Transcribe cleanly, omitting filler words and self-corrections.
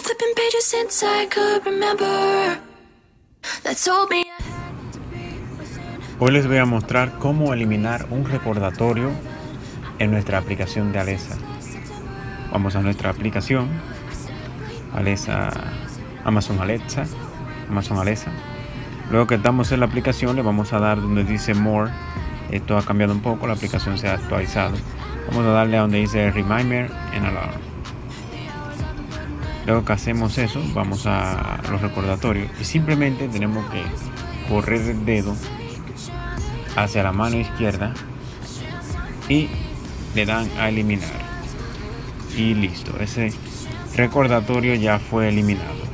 flipping pages since I could remember. That told me I had to be within. Hoy les voy a mostrar cómo eliminar un recordatorio en nuestra aplicación de Alexa. Vamos a nuestra aplicación Amazon Alexa. Luego que estamos en la aplicación, le vamos a dar donde dice More. Esto ha cambiado un poco, la aplicación se ha actualizado. Vamos a darle a donde dice Reminder and Alarm. Luego que hacemos eso, vamos a los recordatorios y simplemente tenemos que correr el dedo hacia la mano izquierda y le dan a eliminar. Y listo, ese recordatorio ya fue eliminado.